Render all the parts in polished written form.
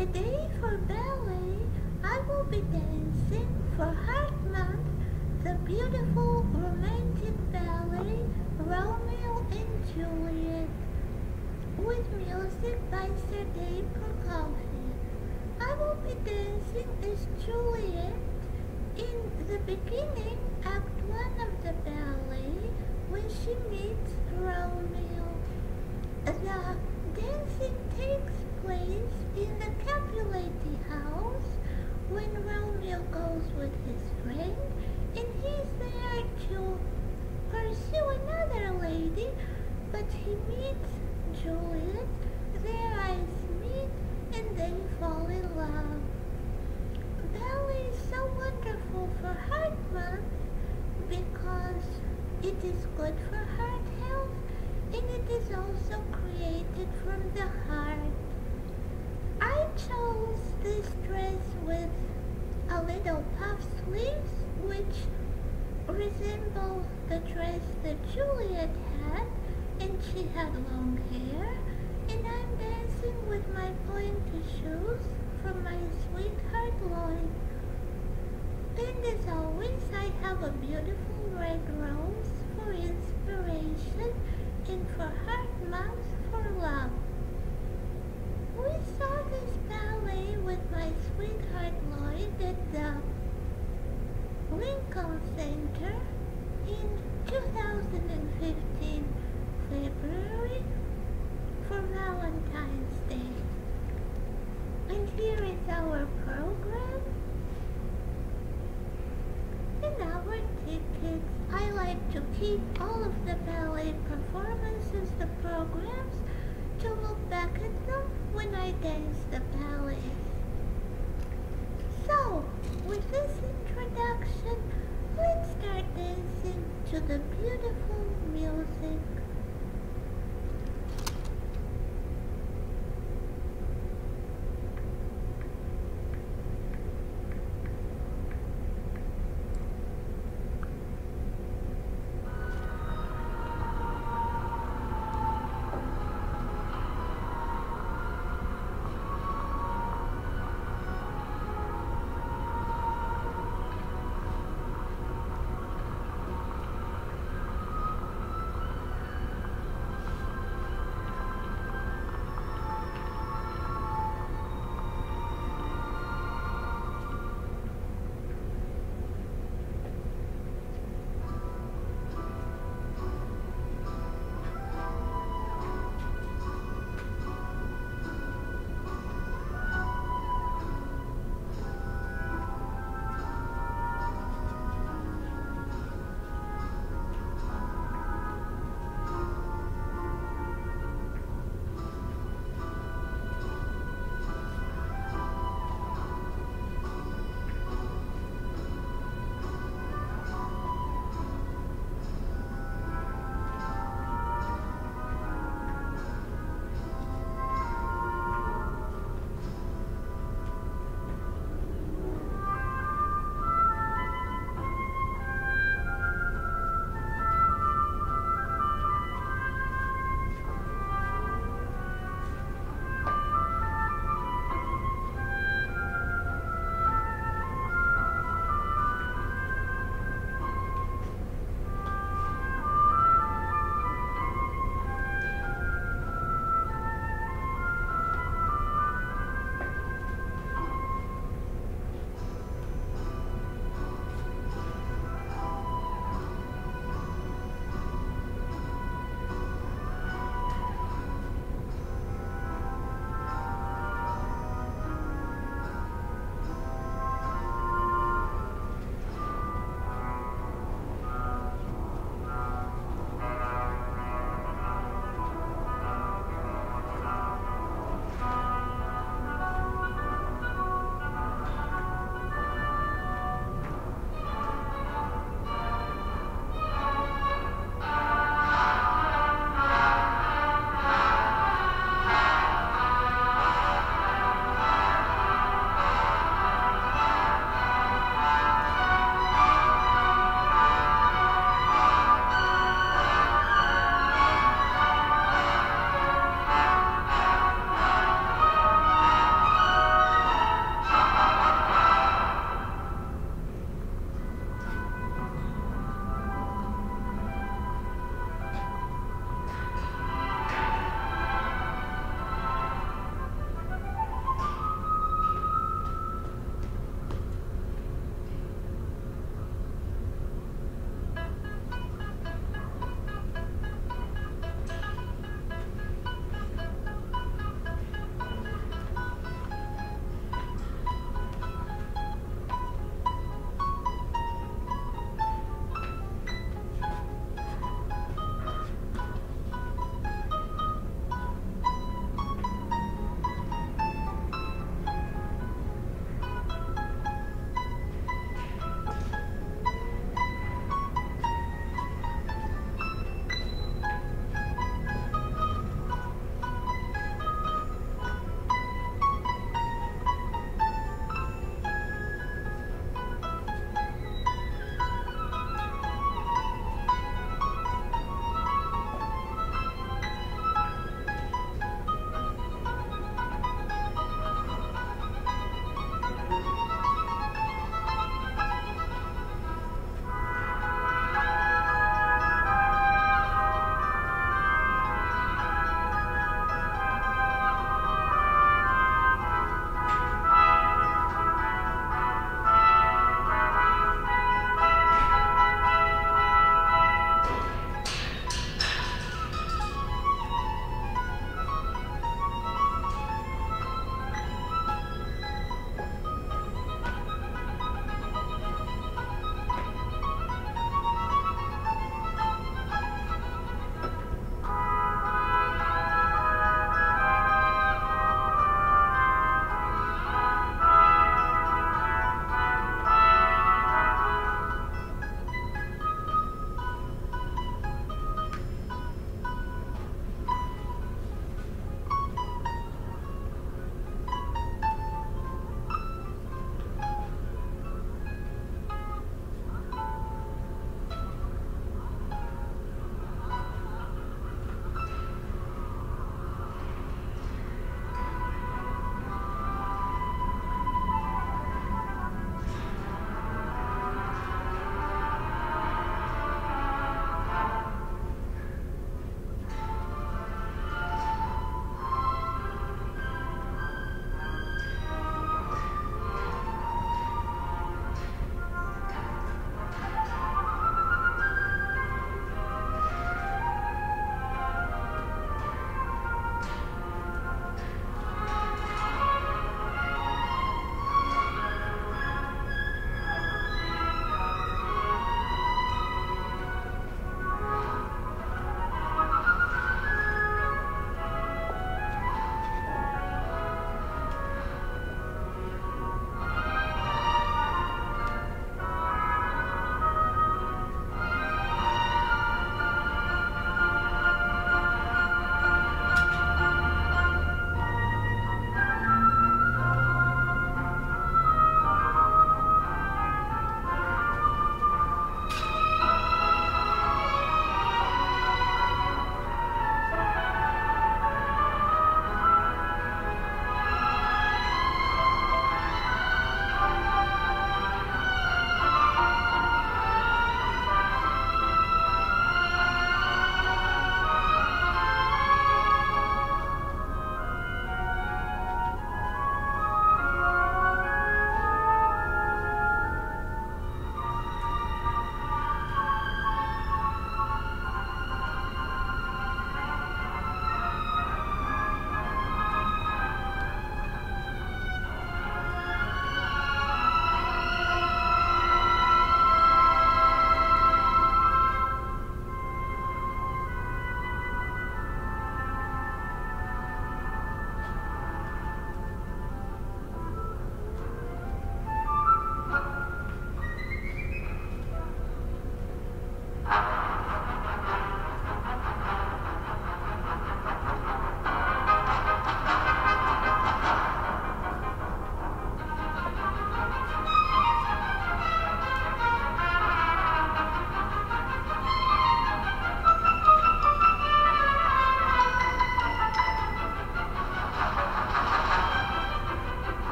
Today for ballet, I will be dancing for Heart Month, the beautiful romantic ballet Romeo and Juliet, with music by Sergei Prokofiev. I will be dancing as Juliet in the beginning, Act 1 of the ballet, when she meets Romeo. The dancing takes place in the Capulet house when Romeo goes with his friend, and he's there to pursue another lady, but he meets Juliet, their eyes meet, and they fall in love. Ballet is so wonderful for Heart Month because it is good for heart health, and it is also created from the heart. I chose this dress with a little puff sleeves, which resemble the dress that Juliet had, and she had long hair, and I'm dancing with my pointy shoes from my sweetheart Lloyd. And as always, I have a beautiful red rose for inspiration and for Heart Month for love. We saw this ballet with my sweetheart Lloyd at the Lincoln Center in 2015 February for Valentine's Day. And here is our program and our tickets. I like to keep all of the ballet performances, the programs, to look back at them when I dance the ballets. So, with this introduction, let's start dancing to the beautiful music.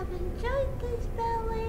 have enjoyed this ballet.